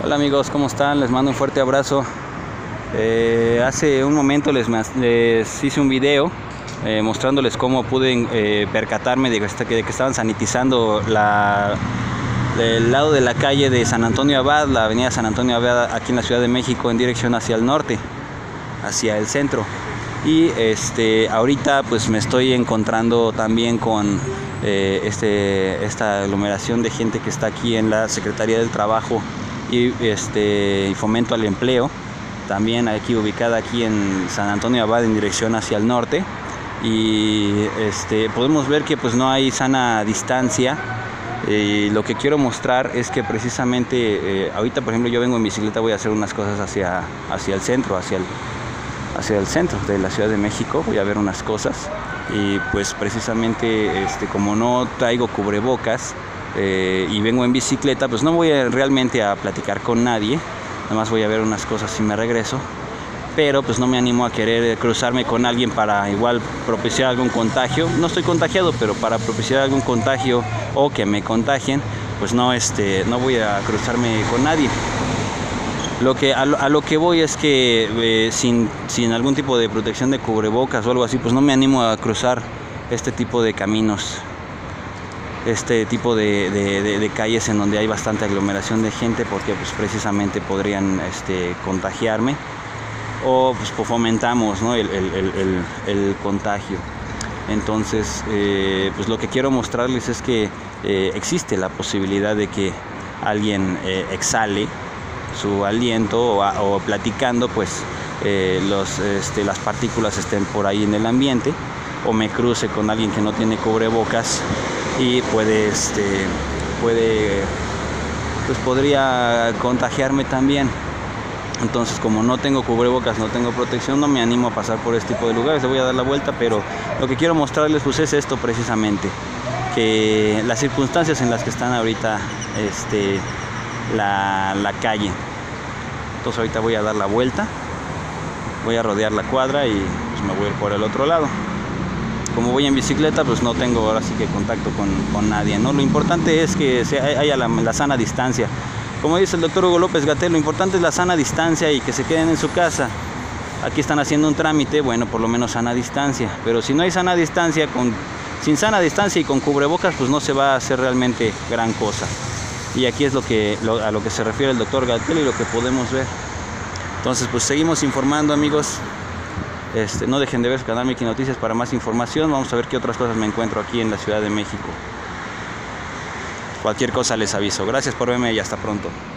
Hola amigos, ¿cómo están? Les mando un fuerte abrazo. Hace un momento les hice un video mostrándoles cómo pude percatarme de que estaban sanitizando el lado de la calle de San Antonio Abad, la avenida San Antonio Abad aquí en la Ciudad de México, en dirección hacia el norte, hacia el centro. Y ahorita pues me estoy encontrando también con esta aglomeración de gente que está aquí en la Secretaría del Trabajo y Fomento al Empleo, también aquí ubicada aquí en San Antonio Abad en dirección hacia el norte. Y podemos ver que pues no hay sana distancia. Lo que quiero mostrar es que precisamente ahorita, por ejemplo, yo vengo en bicicleta, voy a hacer unas cosas hacia el centro, hacia el centro de la Ciudad de México, voy a ver unas cosas. Y pues precisamente como no traigo cubrebocas y vengo en bicicleta, pues no voy realmente a platicar con nadie, nada más voy a ver unas cosas y me regreso. Pero pues no me animo a querer cruzarme con alguien para igual propiciar algún contagio. No estoy contagiado, pero para propiciar algún contagio o que me contagien, pues no voy a cruzarme con nadie. A lo que voy es que sin algún tipo de protección de cubrebocas o algo así, pues no me animo a cruzar este tipo de caminos, este tipo de calles en donde hay bastante aglomeración de gente, porque pues precisamente podrían contagiarme o pues fomentamos, ¿no? el contagio. Entonces pues lo que quiero mostrarles es que existe la posibilidad de que alguien exhale su aliento o platicando, pues las partículas estén por ahí en el ambiente, o me cruce con alguien que no tiene cubrebocas y podría contagiarme también. Entonces, como no tengo cubrebocas, no tengo protección, no me animo a pasar por este tipo de lugares. Le voy a dar la vuelta, pero lo que quiero mostrarles pues es esto precisamente, que las circunstancias en las que están ahorita la calle. Entonces ahorita voy a dar la vuelta, voy a rodear la cuadra y pues me voy a ir por el otro lado. Como voy en bicicleta, pues no tengo ahora sí que contacto con nadie, ¿no? Lo importante es que haya la sana distancia. Como dice el doctor Hugo López-Gatell, lo importante es la sana distancia y que se queden en su casa. Aquí están haciendo un trámite, bueno, por lo menos sana distancia. Pero si no hay sana distancia, sin sana distancia y con cubrebocas, pues no se va a hacer realmente gran cosa. Y aquí es a lo que se refiere el doctor Gatell y lo que podemos ver. Entonces, pues seguimos informando, amigos. No dejen de ver su canal Miki Noticias para más información. Vamos a ver qué otras cosas me encuentro aquí en la Ciudad de México. Cualquier cosa les aviso. Gracias por verme y hasta pronto.